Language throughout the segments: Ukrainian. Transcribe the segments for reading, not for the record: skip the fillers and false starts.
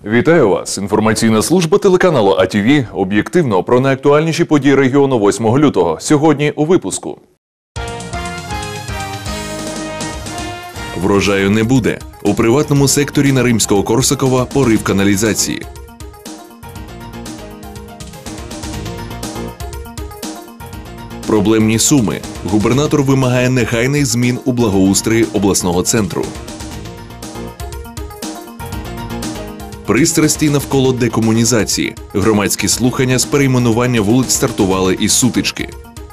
Вітаю вас! Інформаційна служба телеканалу АТВ об'єктивно про найактуальніші події регіону 8 лютого. Сьогодні у випуску. Врожаю не буде. У приватному секторі на Римського-Корсакова порив каналізації. Проблемні Суми. Губернатор вимагає негайних змін у благоустрої обласного центру. Пристрасті навколо декомунізації. Громадські слухання з перейменування вулиць стартували із сутички.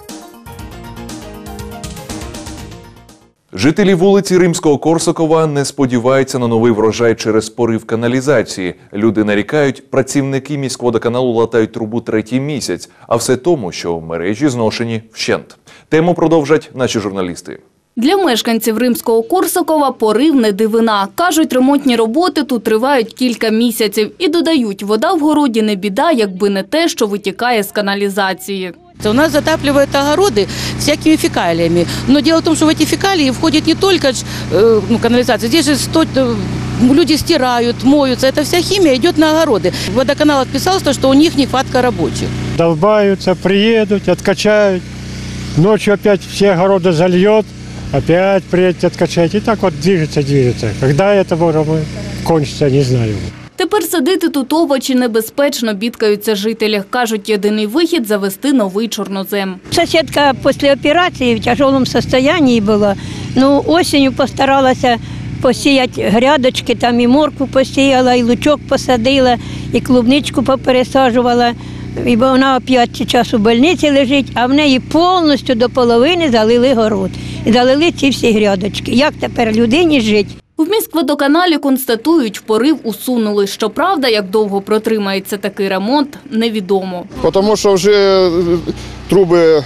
Жителі вулиці Римського-Корсакова не сподіваються на новий врожай через порив каналізації. Люди нарікають, працівники міськводоканалу латають трубу третій місяць, а все тому, що мережі зношені вщент. Тему продовжать наші журналісти. Для мешканців Римського-Корсакова порив не дивина. Кажуть, ремонтні роботи тут тривають кілька місяців. І додають, вода в городі не біда, якби не те, що витікає з каналізації. У нас затапливают огороды всякими фекалиями. Но дело в том, что в эти фекалии входит не только канализация. Здесь же люди стирают, моются. Эта вся химия идет на огороды. Водоканал отписался, что у них нехватка рабочих. Долбаются, приедут, откачают. Ночью опять все огороды зальет. Опять приедет откачать. И так вот движется. Когда это кончится, не знаю. Тепер садити тут овочі небезпечно, бідкаються жителі. Кажуть, єдиний вихід – завести новий чорнозем. Соседка после операции в тяжелом состоянии была. Ну, осенью постаралась посіяти грядочки, там і моркву посіяла, і лучок посадила, і клубничку попересаджувала. І вона опять час у больниці лежить, а в неї повністю до половини залили город. І залили ці всі грядочки. Як тепер людині жити? В міськводоканалі констатують, порив усунули. Щоправда, як довго протримається такий ремонт, невідомо. Тому що вже труби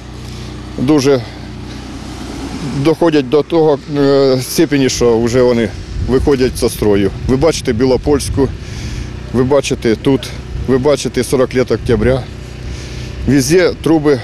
дуже доходять до того степені, що вже вони виходять зі строю. Ви бачите Білопольську, ви бачите тут, ви бачите 40 лет октября. Везде труби,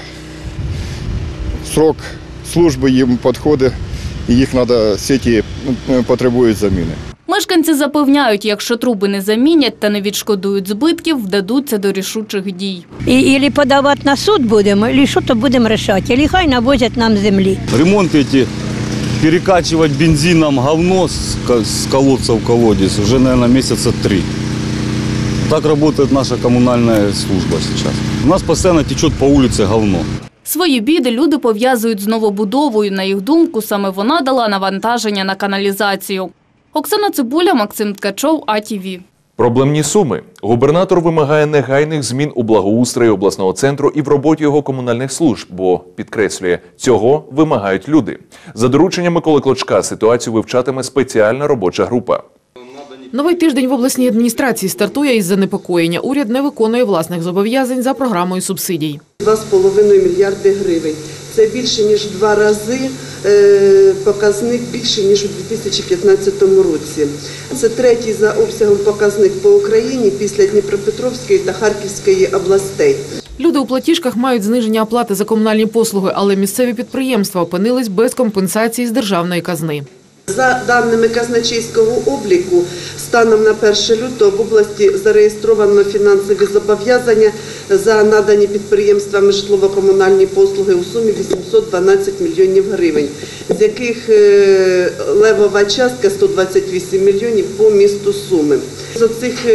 срок служби їм підходить. І їх треба, сеті потребують заміни. Мешканці запевняють, якщо труби не замінять та не відшкодують збитків, вдадуться до рішучих дій. Ілі подавати на суд будемо, ілі що то будемо рішати, ілі хай навозять нам землі. Ремонт ці, перекачувати бензином говно з колодця в колодязь вже, мабуть, місяця 3. Так працює наша комунальна служба зараз. У нас постійно тече по вулиці говно. Свої біди люди пов'язують з новобудовою. На їх думку, саме вона дала навантаження на каналізацію. Оксана Цибуля, Максим Ткачов, АТВ. Проблемні Суми. Губернатор вимагає негайних змін у благоустрої обласного центру і в роботі його комунальних служб, бо, підкреслює, цього вимагають люди. За дорученням Миколи Клочка ситуацію вивчатиме спеціальна робоча група. Новий тиждень в обласній адміністрації стартує із занепокоєння. Уряд не виконує власних зобов'язань за програмою субсидій. 2,5 мільярди гривень. Це більше, ніж в 2 рази показник більше, ніж у 2015 році. Це третій за обсягом показник по Україні після Дніпропетровської та Харківської областей. Люди у платіжках мають зниження оплати за комунальні послуги, але місцеві підприємства опинились без компенсації з державної казни. За даними казначейського обліку, станом на 1 лютого в області зареєстровано фінансові зобов'язання за надані підприємствами житлово-комунальні послуги у сумі 812 мільйонів гривень, з яких левова частка – 128 мільйонів по місту Суми. З цих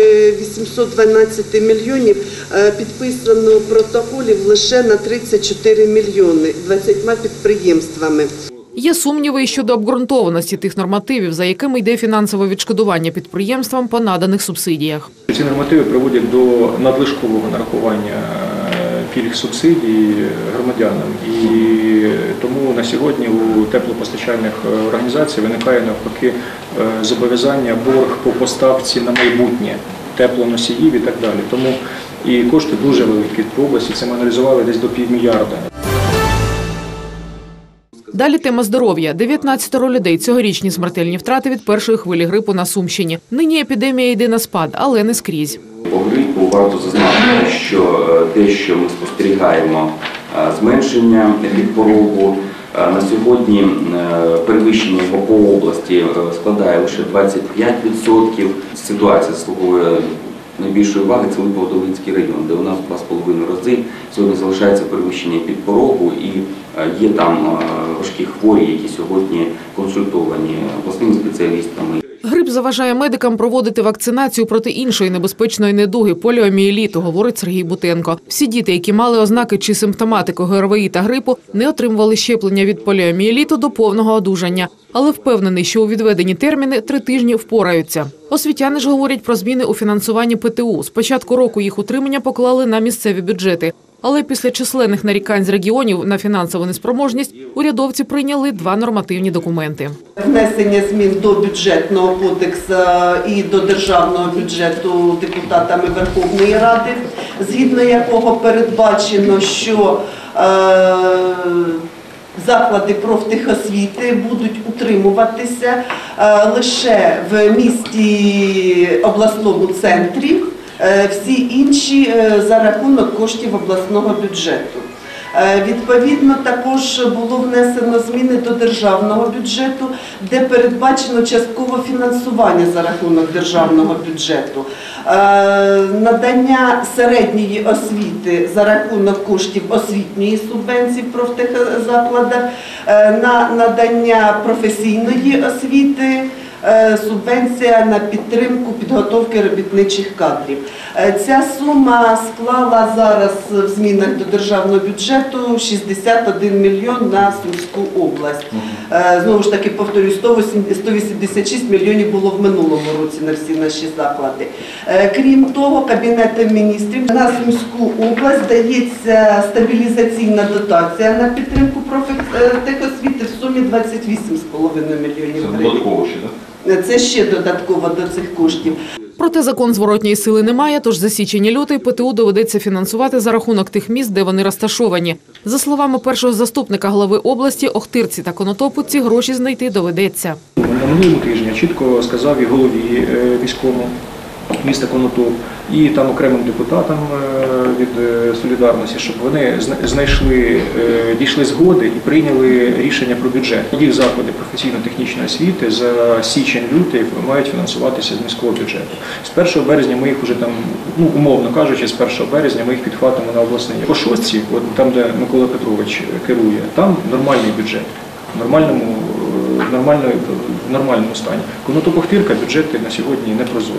812 мільйонів підписано протоколів лише на 34 мільйони 20 підприємствами. Є сумніви щодо обґрунтованості тих нормативів, за якими йде фінансове відшкодування підприємствам по наданих субсидіях. Ці нормативи приводять до надлишкового нарахування пільг субсидій громадянам. І тому на сьогодні у теплопостачальних організацій виникає навпаки зобов'язання борг по поставці на майбутнє теплоносіїв і так далі. Тому і кошти дуже великі по області, це ми аналізували десь до півмільярда. Далі тема здоров'я. 19 людей – цьогорічні смертельні втрати від першої хвилі грипу на Сумщині. Нині епідемія йде на спад, але не скрізь. По грипу варто зазначити, що те, що ми спостерігаємо зменшення від порогу На сьогодні перевищення його по області складає лише 25%. Ситуація заслуговує найбільшої уваги – це Липово-Долинський район, де у нас 2,5 рази сьогодні залишається перевищення під порогу, і є там важкі хворі, які сьогодні консультовані обласними спеціалістами. Грип заважає медикам проводити вакцинацію проти іншої небезпечної недуги – поліомієліту, говорить Сергій Бутенко. Всі діти, які мали ознаки чи симптоматику ГРВІ та грипу, не отримували щеплення від поліомієліту до повного одужання. Але впевнений, що у відведені терміни 3 тижні впораються. Освітяни ж говорять про зміни у фінансуванні ПТУ. З початку року їх утримання поклали на місцеві бюджети. Але після численних нарікань з регіонів на фінансову неспроможність урядовці прийняли 2 нормативні документи. Внесення змін до бюджетного кодексу і до державного бюджету депутатами Верховної Ради, згідно якого передбачено, що заклади профтехосвіти будуть утримуватися лише в місті обласному центрі, всі інші за рахунок коштів обласного бюджету. Відповідно, також було внесено зміни до державного бюджету, де передбачено часткове фінансування за рахунок державного бюджету, надання середньої освіти за рахунок коштів освітньої субвенції в профтехзакладах, на надання професійної освіти, субвенція на підтримку підготовки робітничих кадрів. Ця сума склала зараз в змінах до державного бюджету 61 мільйон на Сумську область. Знову ж таки, повторюю, 186 мільйонів було в минулому році на всі наші заклади. Крім того, Кабінетом міністрів на Сумську область дається стабілізаційна дотація на підтримку профтехосвіти в сумі 28,5 мільйонів гривень. Це ще додатково до цих коштів. Проте закон зворотньої сили немає, тож за січень-лютий ПТУ доведеться фінансувати за рахунок тих міст, де вони розташовані. За словами першого заступника голови області, Охтирці та Конотопу ці гроші знайти доведеться. На минулому тижні я чітко сказав і голові міському міста Конотоп, і там окремим депутатам від «Солідарності», щоб вони дійшли згоди і прийняли рішення про бюджет. Їх заклади професійно-технічної освіти за січень-лютий мають фінансуватися з міського бюджету. З 1 березня ми їх вже там, умовно кажучи, з 1 березня ми їх підхватимо на обласний. По Шостці, там де Микола Петрович керує, там нормальний бюджет, в нормальному стані. Конотоп-Охтирка бюджети на сьогодні не прозорі.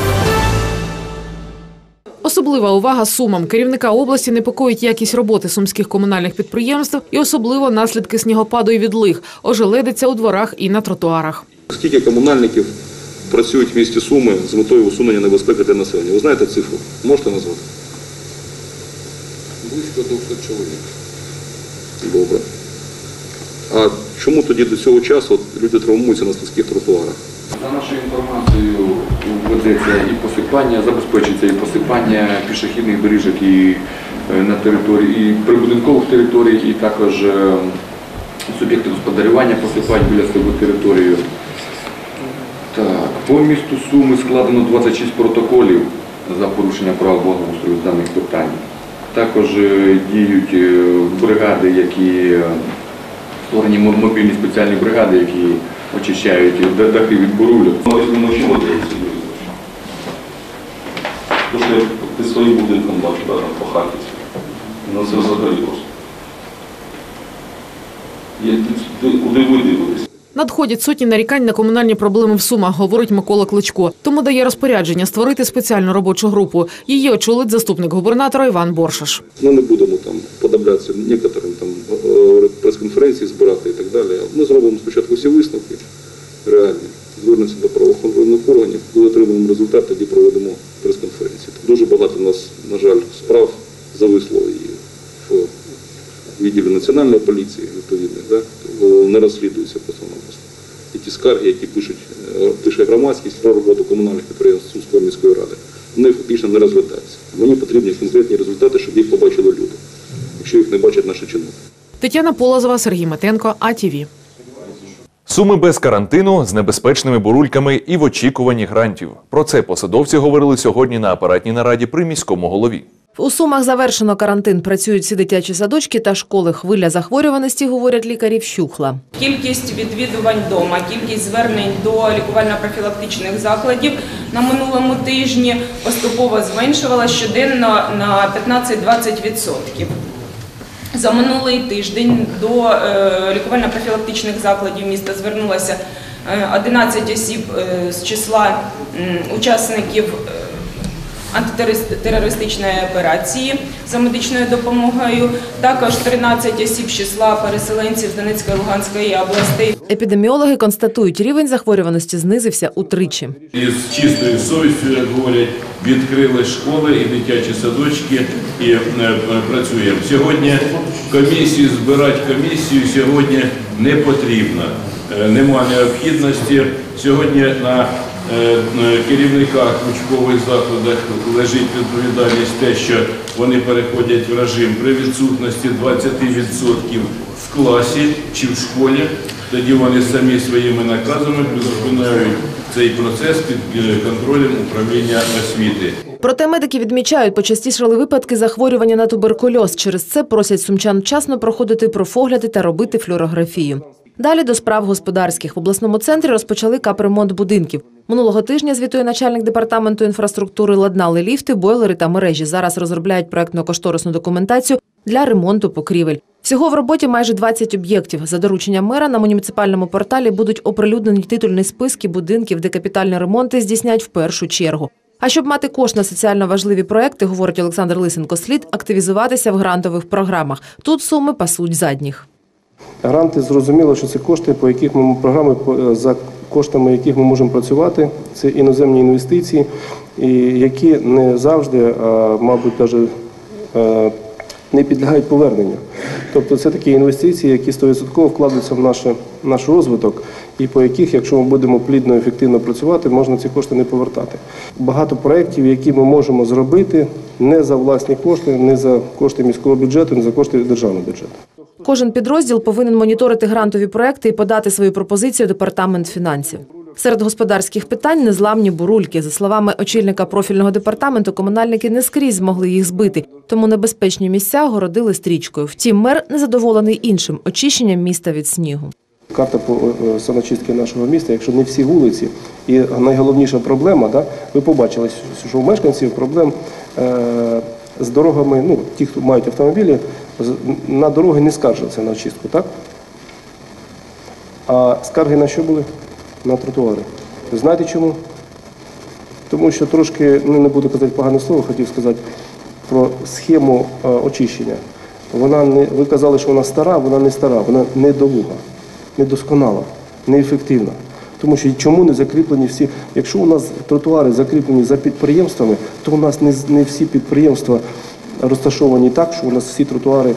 Особлива увага Сумам. Керівника області непокоїть якість роботи сумських комунальних підприємств і особливо наслідки снігопаду і відлиг. Ожеледиться у дворах і на тротуарах. Скільки комунальників працюють в місті Суми з метою усунення небезпеки для населення? Ви знаєте цифру? Можете назвати? Близько 200 чоловік. Добре. А чому тоді до цього часу люди травмуються на слизьких тротуарах? За нашою інформацією, ведеться і посипання, забезпечується і посипання пішохідних доріжок і на території, і прибудинкових територій, і також суб'єкти господарювання посипають біля себе територію. Так, по місту Суми складено 26 протоколів за порушення правил благоустрою з даних питань. Також діють бригади, які створені мобільні спеціальні бригади, які очищають дахи від бурульок. Тому що ти своїм будинком бачиш, по Харківську. Ну це взагалі просто. Куди ви дивитесь? Надходять сотні нарікань на комунальні проблеми в Сумах, говорить Микола Кличко. Тому дає розпорядження створити спеціальну робочу групу. Її очолить заступник губернатора Іван Боршаш. Ми не будемо там подоблятися некоторим там прес-конференції збирати і так далі. Ми зробимо спочатку всі висновки реальні, звернемося до правоохоронних органів, коли отримаємо результат, тоді проведемо прес-конференцію. Дуже багато у нас, на жаль, справ зависло і в відділі національної поліції, відповідно, да? Не розслідуються просто-напросто. І ті скарги, які пише громадськість про роботу комунальних підприємств Сумської міської ради, вони фактично не розглядаються. Мені потрібні конкретні результати, щоб їх побачили люди, якщо їх не бачать наші чиновники. Тетяна Полозова, Сергій Метенко, АТВ. Суми без карантину, з небезпечними бурульками і в очікуванні грантів. Про це посадовці говорили сьогодні на апаратній нараді при міському голові. У Сумах завершено карантин. Працюють всі дитячі садочки та школи. Хвиля захворюваності, говорять лікарі, вщухла. Кількість відвідувань вдома, кількість звернень до лікувально-профілактичних закладів на минулому тижні поступово зменшувалася щоденно на 15-20%. За минулий тиждень до лікувально-профілактичних закладів міста звернулося 11 осіб з числа учасників антитерористичної операції за медичною допомогою, також 13 осіб з числа переселенців з Донецької і Луганської областей. Епідеміологи констатують, рівень захворюваності знизився утричі. Із чистою совістю, як говорять, відкрили школи і дитячі садочки і працюємо. Сьогодні збирати комісію сьогодні не потрібно, немає необхідності. Сьогодні на керівниках учбових закладах лежить відповідальність те, що вони переходять в режим при відсутності 20% в класі чи в школі. Тоді вони самі своїми наказами призупиняють цей процес під контролем управління освіти. Проте медики відмічають, почастішали випадки захворювання на туберкульоз. Через це просять сумчан вчасно проходити профогляди та робити флюорографію. Далі до справ господарських. В обласному центрі розпочали капремонт будинків. Минулого тижня, звітує начальник департаменту інфраструктури, ладнали ліфти, бойлери та мережі. Зараз розробляють проектно-кошторисну документацію для ремонту покрівель. Всього в роботі майже 20 об'єктів. За дорученням мера на муніципальному порталі будуть оприлюднені титульні списки будинків, де капітальні ремонти здійснять в першу чергу. А щоб мати кошт на соціально важливі проекти, говорить Олександр Лисенко, слід активізуватися в грантових програмах. Тут суми пасуть задніх. Гранти, зрозуміло, що це кошти, по яких ми програми, за коштами яких ми можемо працювати. Це іноземні інвестиції, які не завжди, мабуть, навіть не підлягають поверненню. Тобто це такі інвестиції, які 100% вкладаються в наш розвиток і по яких, якщо ми будемо плідно і ефективно працювати, можна ці кошти не повертати. Багато проєктів, які ми можемо зробити не за власні кошти, не за кошти міського бюджету, не за кошти державного бюджету. Кожен підрозділ повинен моніторити грантові проекти і подати свою пропозицію в департамент фінансів. Серед господарських питань – незламні бурульки. За словами очільника профільного департаменту, комунальники не скрізь змогли їх збити, тому небезпечні місця огородили стрічкою. Втім, мер незадоволений іншим – очищенням міста від снігу. Карта по саночистки нашого міста, якщо не всі вулиці, і найголовніша проблема, ви побачили, що у мешканців проблем з дорогами, ті, хто мають автомобілі, на дороги не скаржаться на очистку, так? А скарги на що були? На тротуари. Ви знаєте чому? Тому що трошки, не буду казати погане слово, хотів сказати про схему очищення. Ви казали, що вона стара, вона не стара, вона недолуга, недосконала, неефективна. Тому що чому не закріплені всі? Якщо у нас тротуари закріплені за підприємствами, то у нас не всі підприємства розташовані так, що у нас всі тротуари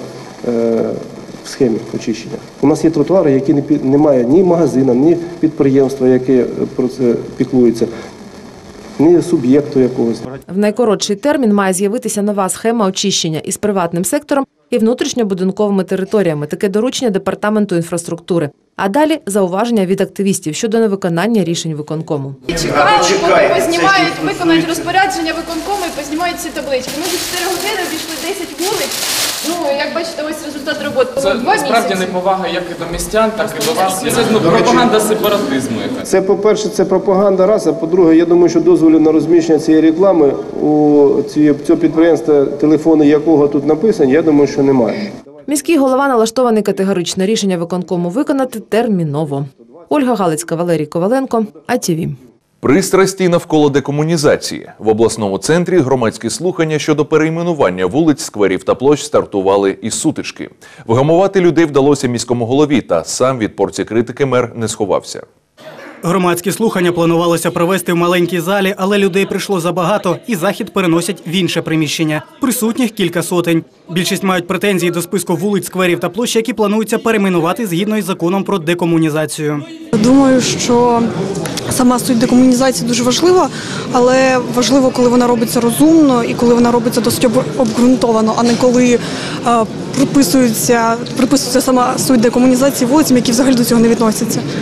в схемі очищення. У нас є тротуари, які немає ні магазину, ні підприємства, яке про це піклується, ні суб'єкту якогось. В найкоротший термін має з'явитися нова схема очищення із приватним сектором і внутрішньобудинковими територіями. Таке доручення департаменту інфраструктури. А далі зауваження від активістів щодо невиконання рішень виконкому. Чекали, поки познімають, виконають розпорядження виконкому і познімають ці таблички. Ми за 4 години обійшли 10 вулиць. Як бачите, ось результат роботи. Це насправді неповага як і до містян, так і до вас. Це пропаганда сепаратизму. Це, по-перше, це пропаганда раз, а по-друге, я думаю, що дозволів на розміщення цієї реклами у цього підприємства, телефони якого тут написані, я думаю, що немає. Міський голова налаштований категорично. Рішення виконкому виконати терміново. Ольга Галицька, Валерій Коваленко, АТВ. Пристрасті навколо декомунізації. В обласному центрі громадські слухання щодо перейменування вулиць, скверів та площ стартували із сутички. Вгамувати людей вдалося міському голові, та сам від порції критики мер не сховався. Громадські слухання планувалося провести в маленькій залі, але людей прийшло забагато і захід переносять в інше приміщення. Присутніх кілька сотень. Більшість мають претензії до списку вулиць, скверів та площ, які плануються перейменувати згідно із законом про декомунізацію. Думаю, що сама суть декомунізації дуже важлива, але важливо, коли вона робиться розумно і коли вона робиться досить обґрунтовано, а не коли приписується сама суть декомунізації вулицям, які взагалі до цього не відносяться.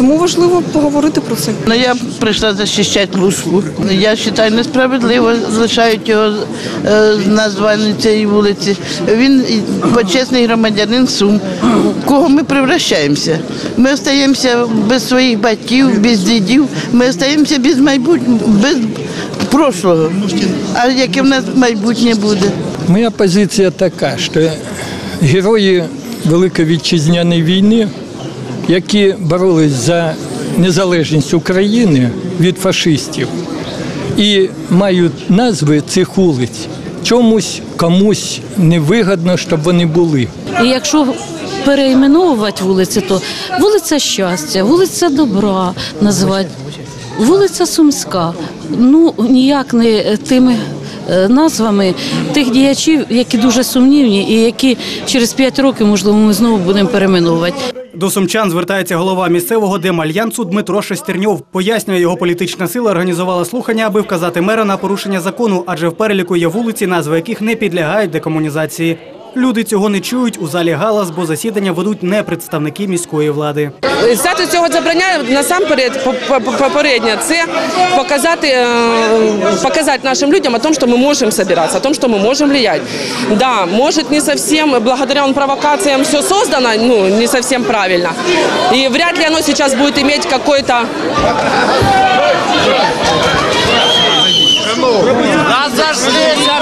Тому важливо поговорити про це. Я прийшла захищати Луцьку. Я вважаю, несправедливо залишають його названня цієї вулиці. Він почесний громадянин Сум. В кого ми превращаємося? Ми залишаємося без своїх батьків, без дідів. Ми залишаємося без майбутнього, без прошлого. А яке в нас майбутнє буде? Моя позиція така, що герої Великої Вітчизняної війни, які боролись за незалежність України від фашистів і мають назви цих вулиць, чомусь комусь невигідно, щоб вони були. І якщо перейменовувати вулиці, то вулиця Щастя, вулиця Добра називати, вулиця Сумська. Ну, ніяк не тими назвами тих діячів, які дуже сумнівні і які через 5 років, можливо, ми знову будемо перейменовувати. До сумчан звертається голова місцевого Демальянсу Дмитро Шестерньов. Пояснює, його політична сила організувала слухання, аби вказати мера на порушення закону, адже в переліку є вулиці, назви яких не підлягають декомунізації. Люди цього не чують, у залі галас, бо засідання ведуть не представники міської влади. Статус цього забороняє насамперед попередньо це показати нашим людям о том, що ми можемо збиратися, о том, що ми можемо впливати. Да, може не зовсім, благодаря провокаціям все создано, ну, не зовсім правильно. І вряд ли оно сейчас будет иметь какой-то... Разошлись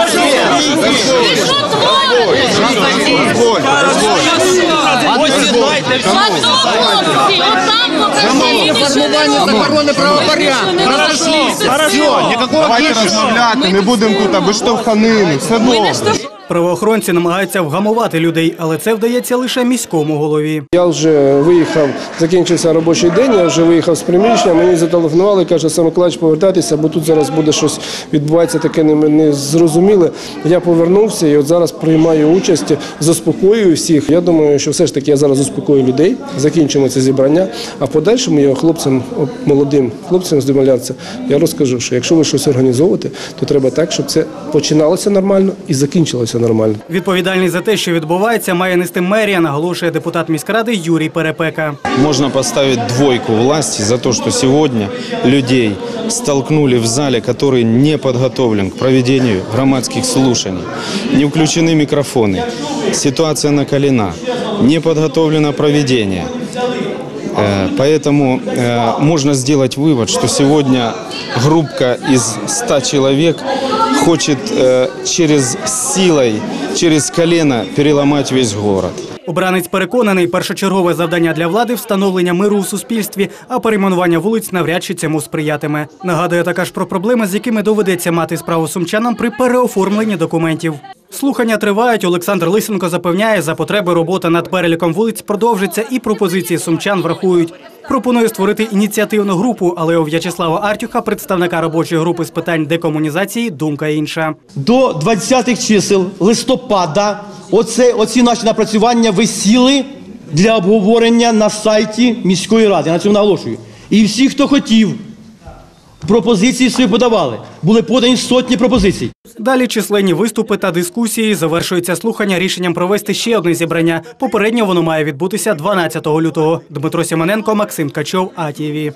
Формування заборони правопорядку. Разошлись. Давайте розмовляти, не будемо тут, аби штовханини. Все добре. Правоохоронці намагаються вгамувати людей, але це вдається лише міському голові. Я вже виїхав, закінчився робочий день, я вже виїхав з приміщення, мені зателефонували, каже, Саме Миколаївич, повертайтеся, бо тут зараз буде щось відбувається таке незрозуміле. Я повернувся і от зараз приймаю участь, заспокоюю всіх. Я думаю, що все ж таки я зараз заспокою людей, закінчимо це зібрання, а в подальшому я хлопцям, молодим хлопцям з Демальянса, я розкажу, що якщо ви щось організовуєте, то треба так, щоб це починалося нормально і закінчилося нормально. Відповідальність за те, що відбувається, має нести мерія, наголошує депутат міськради Юрій Перепека. Можно поставить двойку власти за то, что сегодня людей столкнули в зале, который не подготовлен к проведению громадских слушаний. Не включены микрофоны, ситуация накалена, не подготовлено проведение. Поэтому можно сделать вывод, что сегодня группка из 100 человек хочет через силой, через колено переломать весь город. Обранець переконаний, першочергове завдання для влади – встановлення миру у суспільстві, а перейменування вулиць навряд чи цьому сприятиме. Нагадує також про проблеми, з якими доведеться мати справу сумчанам при переоформленні документів. Слухання тривають. Олександр Лисенко запевняє, за потреби робота над переліком вулиць продовжиться і пропозиції сумчан врахують. Пропонує створити ініціативну групу, але у В'ячеслава Артюха, представника робочої групи з питань декомунізації, думка інша. До 20-х чисел листопада оці наші напрацювання висіли для обговорення на сайті міської ради. Я на цьому наголошую. І всі, хто хотів, пропозиції свої подавали. Були подані сотні пропозицій. Далі численні виступи та дискусії. Завершується слухання рішенням провести ще одне зібрання. Попередньо воно має відбутися 12 лютого. Дмитро Сімоненко, Максим Ткачов, АТВ.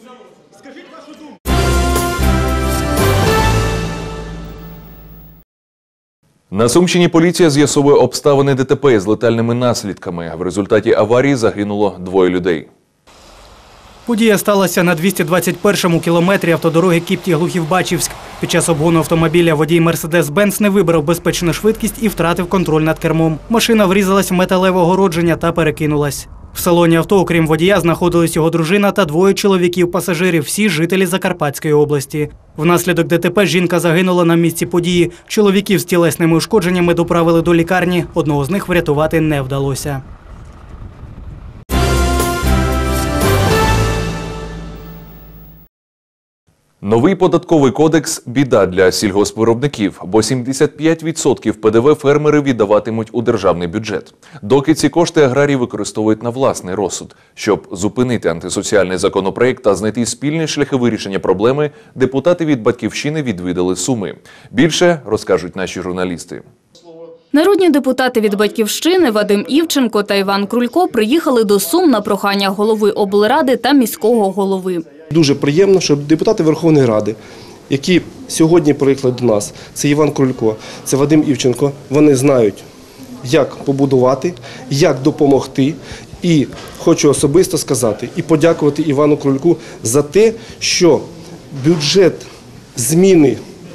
На Сумщині поліція з'ясовує обставини ДТП з летальними наслідками. В результаті аварії загинуло 2 людей. Подія сталася на 221-му кілометрі автодороги Кіпті-Глухів-Бачівськ. Під час обгону автомобіля водій Мерседес-Бенц не вибрав безпечну швидкість і втратив контроль над кермом. Машина врізалась в металеве огородження та перекинулась. В салоні авто, окрім водія, знаходились його дружина та 2 чоловіків-пасажирів, всі жителі Закарпатської області. Внаслідок ДТП жінка загинула на місці події. Чоловіків з тілесними ушкодженнями доправили до лікарні. Одного з них врятувати не вдалося. Новий податковий кодекс – біда для сільгоспвиробників, бо 75% ПДВ фермери віддаватимуть у державний бюджет. Доки ці кошти аграрії використовують на власний розсуд. Щоб зупинити антисоціальний законопроект та знайти спільні шляхи вирішення проблеми, депутати від «Батьківщини» відвідали Суми. Більше розкажуть наші журналісти. Народні депутати від «Батьківщини» Вадим Івченко та Іван Крулько приїхали до Сум на прохання голови облради та міського голови. Дуже приємно, що депутати Верховної Ради, які сьогодні приїхали до нас, це Іван Крулько, це Вадим Івченко, вони знають, як побудувати, як допомогти. І хочу особисто сказати і подякувати Івану Крульку за те, що бюджет, зміни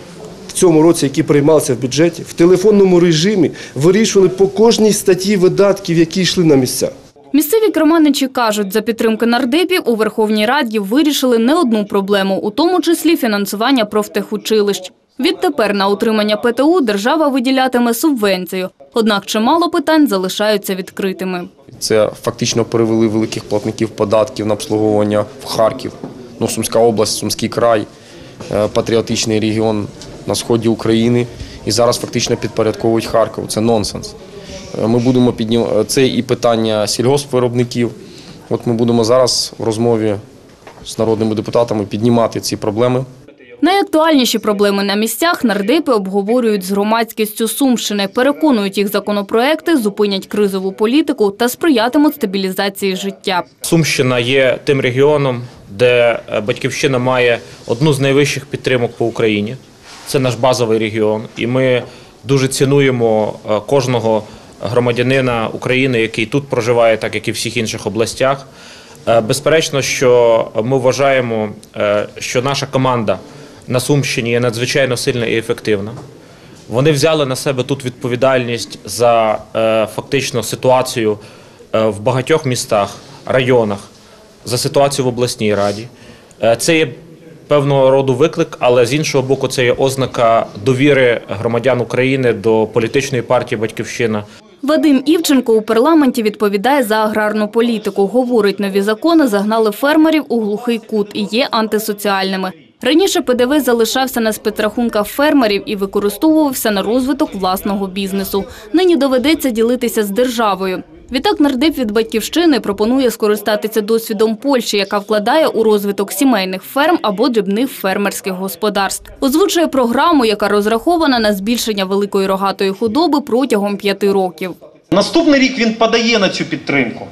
в цьому році, які приймалися в бюджеті, в телефонному режимі вирішували по кожній статті видатків, які йшли на місця. Місцеві керманичі кажуть, за підтримки нардепів у Верховній Раді вирішили не одну проблему, у тому числі фінансування профтехучилищ. Відтепер на утримання ПТУ держава виділятиме субвенцію. Однак чимало питань залишаються відкритими. Це фактично перевели великих платників податків на обслуговування в Харків. Сумська область, Сумський край, патріотичний регіон на сході України. І зараз фактично підпорядковують Харкову. Це нонсенс. Ми будемо піднімати це і питання сільгоспвиробників. Ми будемо зараз в розмові з народними депутатами піднімати ці проблеми. Найактуальніші проблеми на місцях нардепи обговорюють з громадськістю Сумщини. Переконують, їх законопроекти зупинять кризову політику та сприятимуть стабілізації життя. Сумщина є тим регіоном, де «Батьківщина» має одну з найвищих підтримок по Україні. Це наш базовий регіон. І ми дуже цінуємо кожного громадянина України, який тут проживає, так як і в всіх інших областях. Безперечно, що ми вважаємо, що наша команда на Сумщині є надзвичайно сильна і ефективна. Вони взяли на себе тут відповідальність за фактично ситуацію в багатьох містах, районах, за ситуацію в обласній раді. Це є певного роду виклик, але з іншого боку це є ознака довіри громадян України до політичної партії «Батьківщина». Вадим Івченко у парламенті відповідає за аграрну політику. Говорить, нові закони загнали фермерів у глухий кут і є антисоціальними. Раніше ПДВ залишався на спецрахунках фермерів і використовувався на розвиток власного бізнесу. Нині доведеться ділитися з державою. Відтак нардеп від «Батьківщини» пропонує скористатися досвідом Польщі, яка вкладає у розвиток сімейних ферм або дрібних фермерських господарств. Озвучує програму, яка розрахована на збільшення великої рогатої худоби протягом 5 років. Наступний рік він подає на цю підтримку.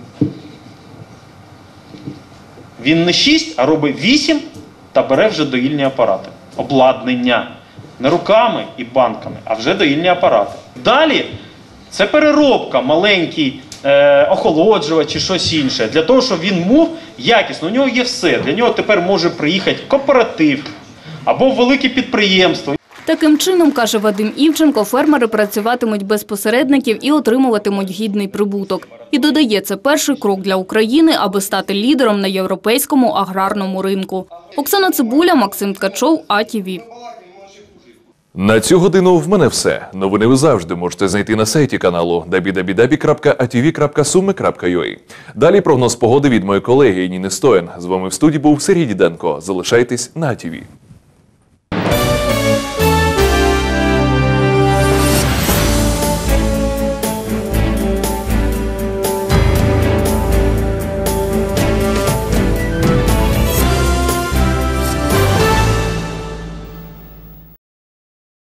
Він не 6, а робить 8 та бере вже доїльні апарати. Обладнання. Не руками і банками, а вже доїльні апарати. Далі це переробка, маленький охолоджувач чи щось інше. Для того, щоб він мов якісно, у нього є все. Для нього тепер може приїхати кооператив або велике підприємство. Таким чином, каже Вадим Івченко, фермери працюватимуть без посередників і отримуватимуть гідний прибуток. І додає, це перший крок для України, аби стати лідером на європейському аграрному ринку. Оксана Цибуля, Максим Ткачов, АТВ. На цю годину в мене все. Новини ви завжди можете знайти на сайті каналу www.atv.sumy.ua. Далі прогноз погоди від моєї колеги Ніни Стоян. З вами в студії був Сергій Діденко. Залишайтесь на АТВ.